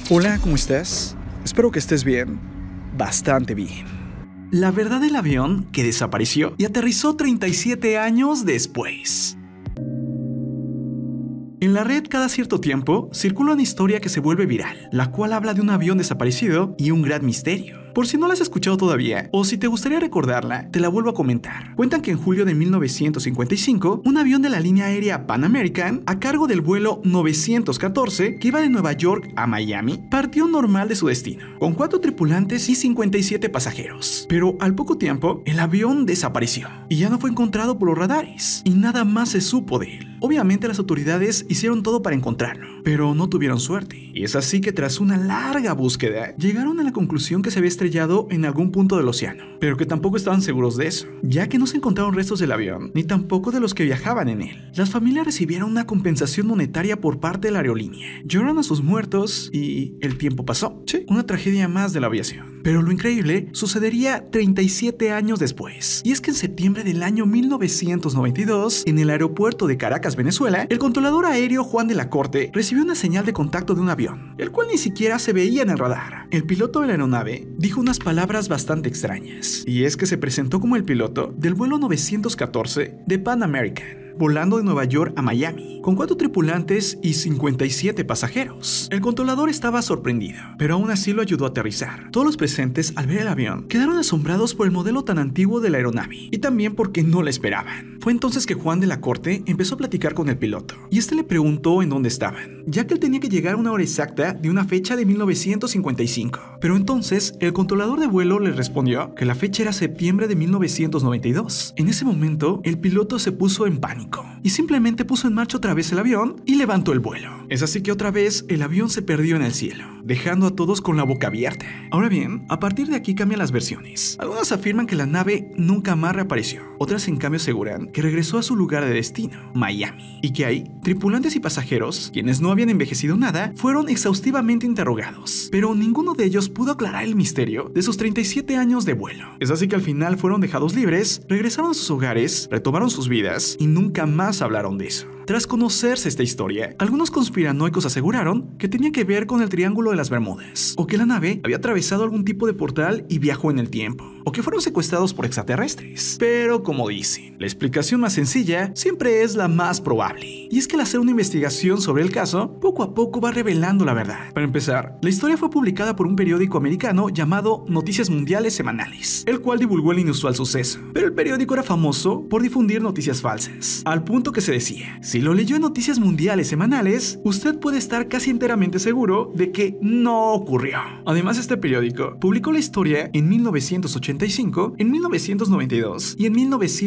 Hola, ¿cómo estás? Espero que estés bien. Bastante bien. La verdad del avión que desapareció y aterrizó 37 años después. En la red cada cierto tiempo circula una historia que se vuelve viral, la cual habla de un avión desaparecido y un gran misterio. Por si no la has escuchado todavía, o si te gustaría recordarla, te la vuelvo a comentar. Cuentan que en julio de 1955, un avión de la línea aérea Pan American, a cargo del vuelo 914, que iba de Nueva York a Miami, partió normal de su destino, con 4 tripulantes y 57 pasajeros. Pero al poco tiempo, el avión desapareció, y ya no fue encontrado por los radares, y nada más se supo de él. Obviamente las autoridades hicieron todo para encontrarlo, pero no tuvieron suerte. Y es así que tras una larga búsqueda, llegaron a la conclusión que se había estrellado en algún punto del océano, pero que tampoco estaban seguros de eso, ya que no se encontraron restos del avión, ni tampoco de los que viajaban en él. Las familias recibieron una compensación monetaria por parte de la aerolínea, lloraron a sus muertos y el tiempo pasó. Sí, una tragedia más de la aviación. Pero lo increíble sucedería 37 años después, y es que en septiembre del año 1992, en el aeropuerto de Caracas, Venezuela, el controlador aéreo Juan de la Corte recibió una señal de contacto de un avión, el cual ni siquiera se veía en el radar. El piloto de la aeronave dijo unas palabras bastante extrañas, y es que se presentó como el piloto del vuelo 914 de Pan American, volando de Nueva York a Miami, con 4 tripulantes y 57 pasajeros. El controlador estaba sorprendido, pero aún así lo ayudó a aterrizar. Todos los presentes, al ver el avión, quedaron asombrados por el modelo tan antiguo de la aeronave, y también porque no la esperaban. Fue entonces que Juan de la Corte empezó a platicar con el piloto, y este le preguntó en dónde estaban, ya que él tenía que llegar a una hora exacta de una fecha de 1955. Pero entonces, el controlador de vuelo le respondió que la fecha era septiembre de 1992. En ese momento, el piloto se puso en pánico y simplemente puso en marcha otra vez el avión y levantó el vuelo. Es así que otra vez el avión se perdió en el cielo, dejando a todos con la boca abierta. Ahora bien, a partir de aquí cambian las versiones. Algunas afirman que la nave nunca más reapareció, otras en cambio aseguran que regresó a su lugar de destino, Miami, y que ahí, tripulantes y pasajeros, quienes no habían envejecido nada, fueron exhaustivamente interrogados, pero ninguno de ellos pudo aclarar el misterio de sus 37 años de vuelo. Es así que al final fueron dejados libres, regresaron a sus hogares, retomaron sus vidas y nunca más hablaron de eso. Tras conocerse esta historia, algunos conspiranoicos aseguraron que tenía que ver con el Triángulo de las Bermudas, o que la nave había atravesado algún tipo de portal y viajó en el tiempo, o que fueron secuestrados por extraterrestres. Pero como dicen, la explicación más sencilla siempre es la más probable, y es que al hacer una investigación sobre el caso, poco a poco va revelando la verdad. Para empezar, la historia fue publicada por un periódico americano llamado Noticias Mundiales Semanales, el cual divulgó el inusual suceso, pero el periódico era famoso por difundir noticias falsas, al punto que se decía: si lo leyó en Noticias Mundiales Semanales, usted puede estar casi enteramente seguro de que no ocurrió. Además, este periódico publicó la historia en 1985, en 1992 y en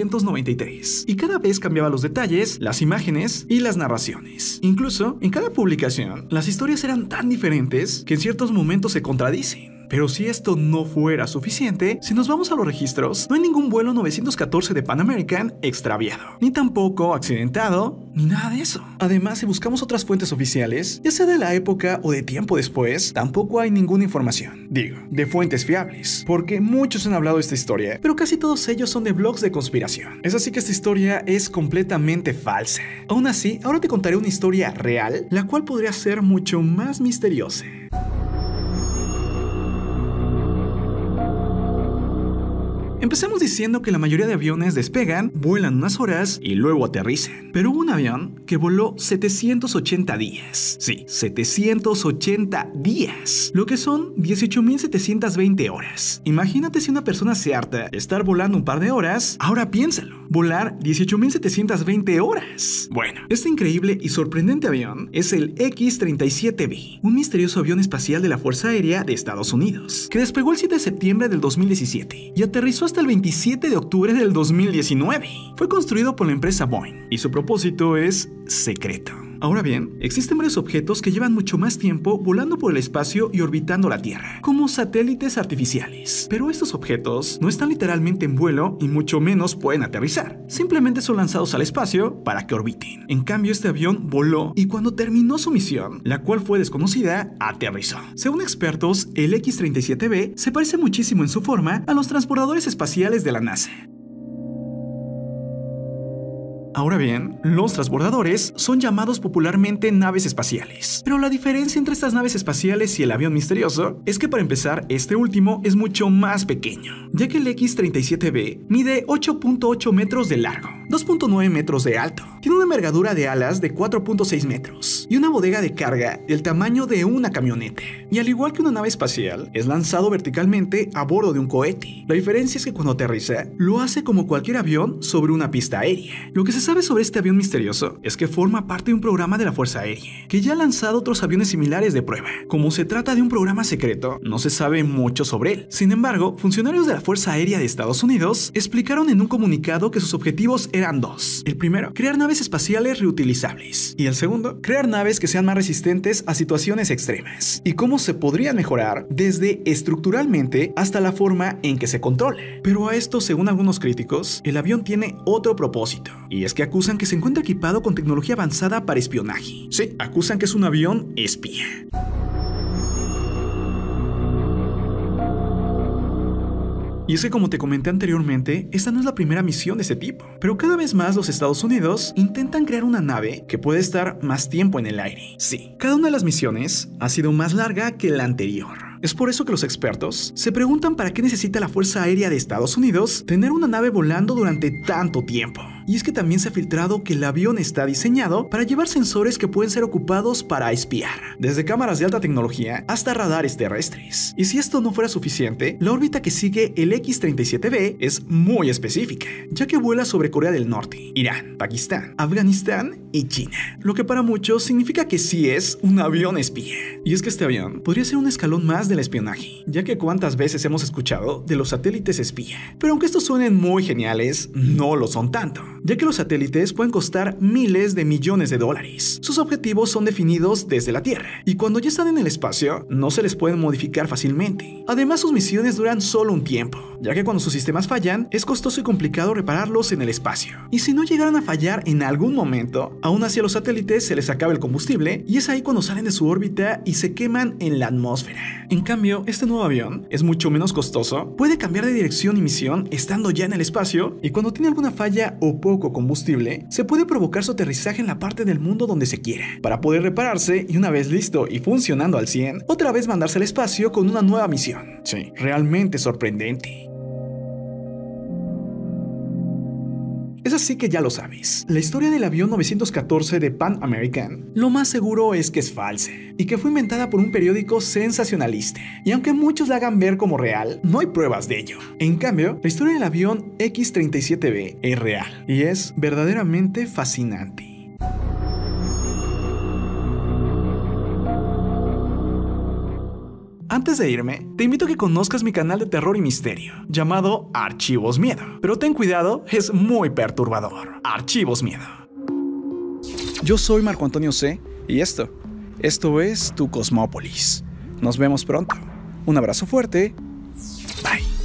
1993, y cada vez cambiaba los detalles, las imágenes y las narraciones. Incluso, en cada publicación, las historias eran tan diferentes que en ciertos momentos se contradicen. Pero si esto no fuera suficiente, si nos vamos a los registros, no hay ningún vuelo 914 de Pan American extraviado, ni tampoco accidentado, ni nada de eso. Además, si buscamos otras fuentes oficiales, ya sea de la época o de tiempo después, tampoco hay ninguna información. Digo, de fuentes fiables, porque muchos han hablado de esta historia, pero casi todos ellos son de blogs de conspiración. Es así que esta historia es completamente falsa. Aún así, ahora te contaré una historia real, la cual podría ser mucho más misteriosa. Empecemos diciendo que la mayoría de aviones despegan, vuelan unas horas y luego aterrizan. Pero hubo un avión que voló 780 días. Sí, 780 días. Lo que son 18.720 horas. Imagínate si una persona se harta de estar volando un par de horas. Ahora piénsalo. Volar 18.720 horas. Bueno, este increíble y sorprendente avión es el X-37B, un misterioso avión espacial de la Fuerza Aérea de Estados Unidos, que despegó el 7 de septiembre del 2017 y aterrizó hasta el 27 de octubre del 2019. Fue construido por la empresa Boeing y su propósito es secreto. Ahora bien, existen varios objetos que llevan mucho más tiempo volando por el espacio y orbitando la Tierra, como satélites artificiales. Pero estos objetos no están literalmente en vuelo y mucho menos pueden aterrizar. Simplemente son lanzados al espacio para que orbiten. En cambio, este avión voló y cuando terminó su misión, la cual fue desconocida, aterrizó. Según expertos, el X-37B se parece muchísimo en su forma a los transportadores espaciales de la NASA. Ahora bien, los transbordadores son llamados popularmente naves espaciales. Pero la diferencia entre estas naves espaciales y el avión misterioso es que para empezar, este último es mucho más pequeño, ya que el X-37B mide 8.8 metros de largo, 2.9 metros de alto, tiene una envergadura de alas de 4.6 metros y una bodega de carga del tamaño de una camioneta. Y al igual que una nave espacial, es lanzado verticalmente a bordo de un cohete. La diferencia es que cuando aterriza, lo hace como cualquier avión sobre una pista aérea. Lo que se sabe sobre este avión misterioso es que forma parte de un programa de la Fuerza Aérea, que ya ha lanzado otros aviones similares de prueba. Como se trata de un programa secreto, no se sabe mucho sobre él. Sin embargo, funcionarios de la Fuerza Aérea de Estados Unidos explicaron en un comunicado que sus objetivos eran dos. El primero, crear naves espaciales reutilizables. Y el segundo, crear naves que sean más resistentes a situaciones extremas. Y cómo se podrían mejorar desde estructuralmente hasta la forma en que se controla. Pero a esto, según algunos críticos, el avión tiene otro propósito. Y es que acusan que se encuentra equipado con tecnología avanzada para espionaje. Sí, acusan que es un avión espía. Y es que como te comenté anteriormente, esta no es la primera misión de este tipo, pero cada vez más los Estados Unidos intentan crear una nave que puede estar más tiempo en el aire. Sí, cada una de las misiones ha sido más larga que la anterior. Es por eso que los expertos se preguntan para qué necesita la Fuerza Aérea de Estados Unidos tener una nave volando durante tanto tiempo. Y es que también se ha filtrado que el avión está diseñado para llevar sensores que pueden ser ocupados para espiar, desde cámaras de alta tecnología hasta radares terrestres. Y si esto no fuera suficiente, la órbita que sigue el X-37B es muy específica, ya que vuela sobre Corea del Norte, Irán, Pakistán, Afganistán y China, lo que para muchos significa que sí es un avión espía. Y es que este avión podría ser un escalón más del espionaje, ya que cuántas veces hemos escuchado de los satélites espía. Pero aunque estos suenen muy geniales, no lo son tanto, ya que los satélites pueden costar miles de millones de dólares. Sus objetivos son definidos desde la Tierra, y cuando ya están en el espacio, no se les pueden modificar fácilmente. Además, sus misiones duran solo un tiempo, ya que cuando sus sistemas fallan, es costoso y complicado repararlos en el espacio. Y si no llegaran a fallar en algún momento, aún así a los satélites se les acaba el combustible, y es ahí cuando salen de su órbita y se queman en la atmósfera. En cambio, este nuevo avión es mucho menos costoso, puede cambiar de dirección y misión estando ya en el espacio, y cuando tiene alguna falla o poco combustible, se puede provocar su aterrizaje en la parte del mundo donde se quiera, para poder repararse y una vez listo y funcionando al 100, otra vez mandarse al espacio con una nueva misión. Sí, realmente sorprendente. Es así que ya lo sabes, la historia del avión 914 de Pan American, lo más seguro es que es falsa, y que fue inventada por un periódico sensacionalista, y aunque muchos la hagan ver como real, no hay pruebas de ello. En cambio, la historia del avión X-37B es real, y es verdaderamente fascinante. Antes de irme, te invito a que conozcas mi canal de terror y misterio, llamado Archivos Miedo. Pero ten cuidado, es muy perturbador. Archivos Miedo. Yo soy Marco Antonio C. y esto es Tu Cosmópolis. Nos vemos pronto. Un abrazo fuerte. Bye.